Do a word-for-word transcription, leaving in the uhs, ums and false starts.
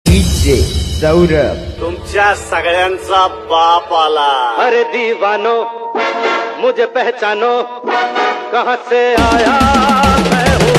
DJ Saurabh तुमच्या सगळ्यांचा बाप आला। अरे दीवानो मुझे पहचानो, कहाँ से आया मैं हूँ